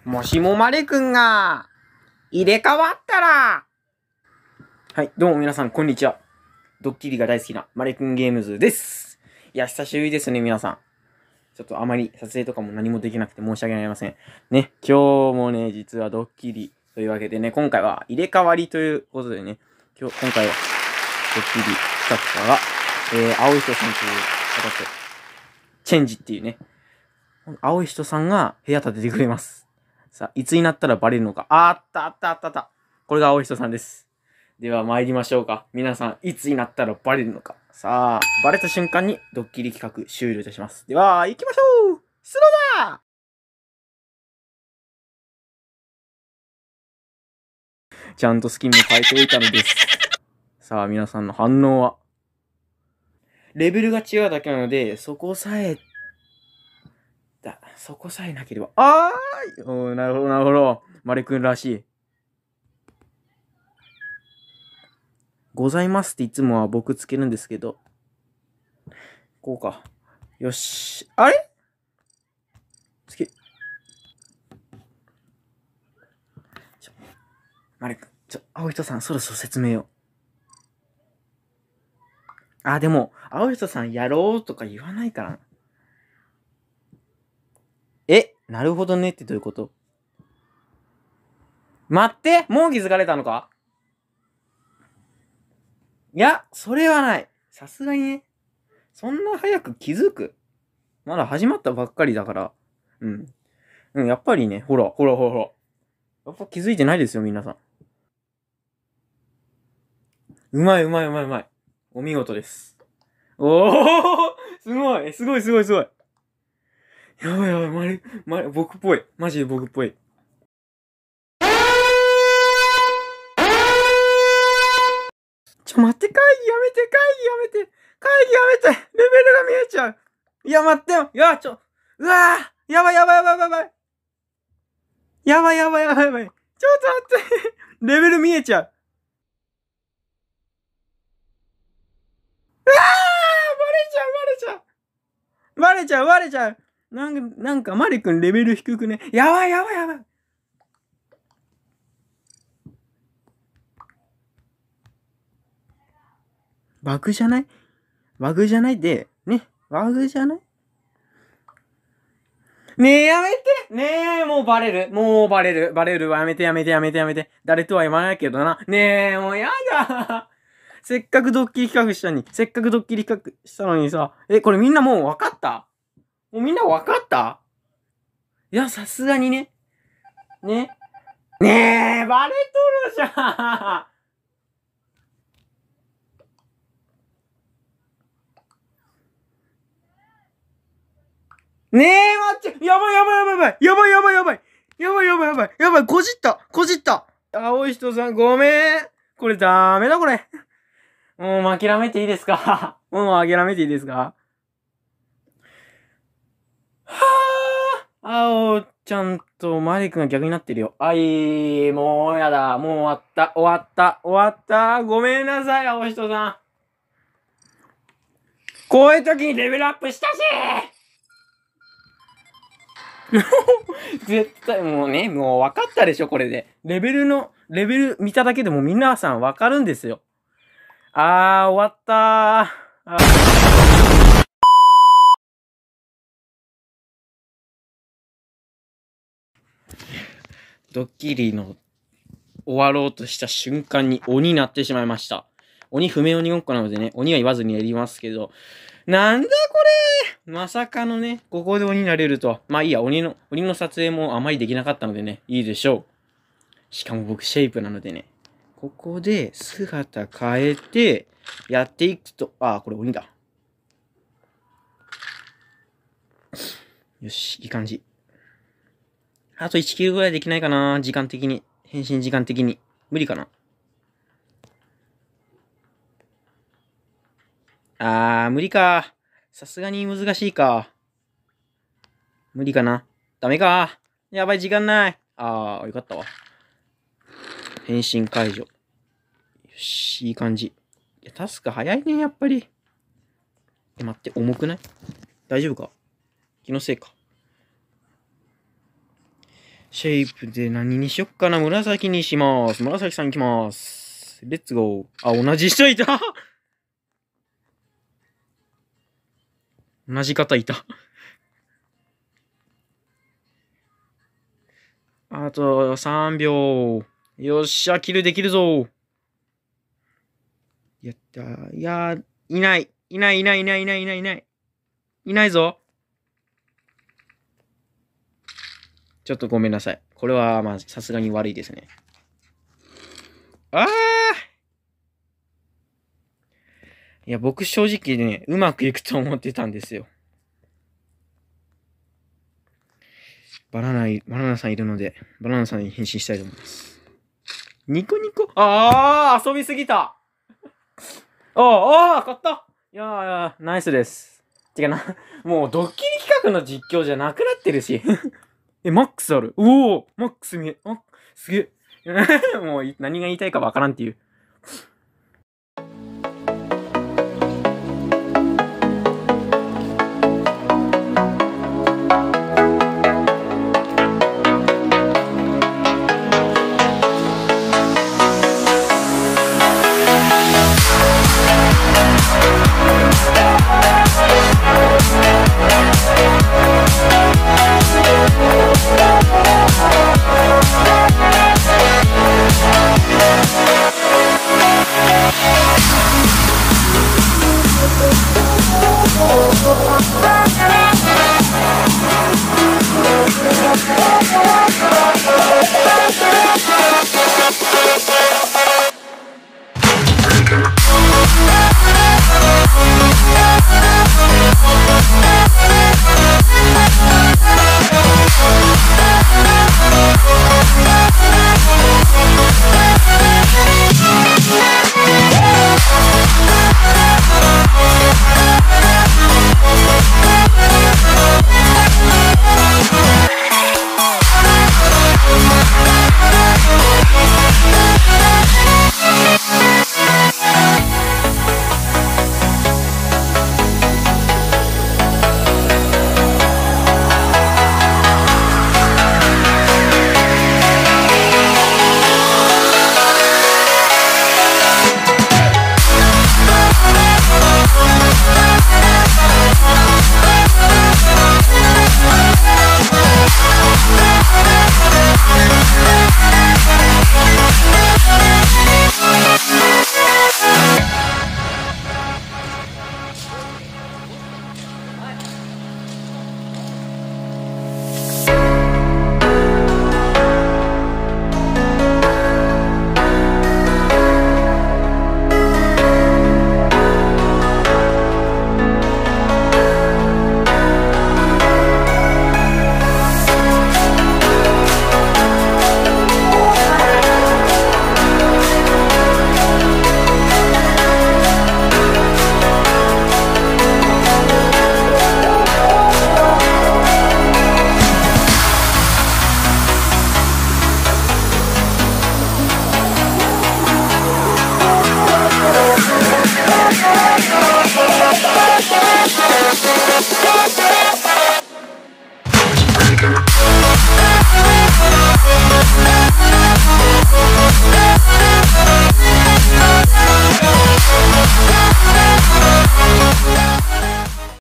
もしもマレくんが入れ替わったら。はい、どうも皆さん、こんにちは。ドッキリが大好きなマレくんゲームズです。いや、久しぶりですね、皆さん。ちょっとあまり撮影とかも何もできなくて申し訳ありません。ね、今日もね、実はドッキリというわけでね、今回は入れ替わりということでね、今回はドッキリ企画が、青い人さんという方と、チェンジっていうね、青い人さんが部屋建ててくれます。さあ、いつになったらバレるのか。あった。これが青い人さんです。では参りましょうか。皆さん、いつになったらバレるのか。さあ、バレた瞬間にドッキリ企画終了いたします。では、行きましょう。スローだー。ちゃんとスキンも変えておいたのです。さあ、皆さんの反応は。レベルが違うだけなので、そこさえなければ。なるほど。マレくんらしい。ございますっていつもは僕つけるんですけど。こうか。よし。あれマレくん。青人さん、そろそろ説明を。でも、青人さんやろうとか言わないからな。なるほどねってどういうこと？待って、もう気づかれたのか？いや、それはない。さすがにね。そんな早く気づく？まだ始まったばっかりだから。やっぱりね、ほら。やっぱ気づいてないですよ、皆さん。うまい。お見事です。おーすごい。やばい、僕っぽい。マジで僕っぽい。待って、会議やめて。レベルが見えちゃう。いや、待ってよ。うわーやばい。ちょっと待って。レベル見えちゃう。バレちゃう。なんか、マリ君レベル低くね。やばい。バグじゃないで、ね。バグじゃないねえ、やめてねえ、もうバレる。バレるわ。やめて。誰とは言わないけどな。ねえ、もうやだ。せっかくドッキリ企画したのにさ。これみんなもう分かった？もうみんな分かった？いや、さすがにね。ねえ、バレとるじゃん。ねえ、待って。やばい。こじった。青い人さん、ごめん。これダメだ、これ。もう諦めていいですか？は青ちゃんとマリ君が逆になってるよ。もうやだ。もう終わった。ごめんなさい、青人さん。こういう時にレベルアップしたし絶対もう分かったでしょ、これで。レベル見ただけでも皆さん分かるんですよ。終わったドッキリの終わろうとした瞬間に鬼になってしまいました。鬼不明鬼ごっこなのでね、鬼は言わずにやりますけど、なんだこれまさかのね、ここで鬼になれるとは。まあいいや、鬼の撮影もあまりできなかったのでね、いいでしょう。しかも僕シェイプなのでね、ここで姿変えて、やっていくと、これ鬼だ。よし、いい感じ。あと1キロぐらいできないかな、時間的に。変身時間的に。無理かな。無理か。さすがに難しいか。無理かな。ダメか。やばい、時間ない。よかったわ。変身解除。よし、いい感じ。いや、タスク早いね、やっぱり。待って、重くない？大丈夫か？気のせいか。 シェイプで何にしよっかな。紫にします。紫さん行きます。レッツゴー。あ、同じ人いた同じ方いたあと3秒。よっしゃ、キルできるぞ。やったー。いやー、いない。いないいないいないいないいないいない。いないぞ。ちょっとごめんなさい。これは、まあ、さすがに悪いですね。あーいや、僕正直ね、うまくいくと思ってたんですよ。バナナさんいるので、バナナさんに変身したいと思います。ニコニコ遊びすぎた勝ったいやー、ナイスです。てかな、もうドッキリ企画の実況じゃなくなってるし。マックスある。マックスすげえ。もう何が言いたいかわからんっていう。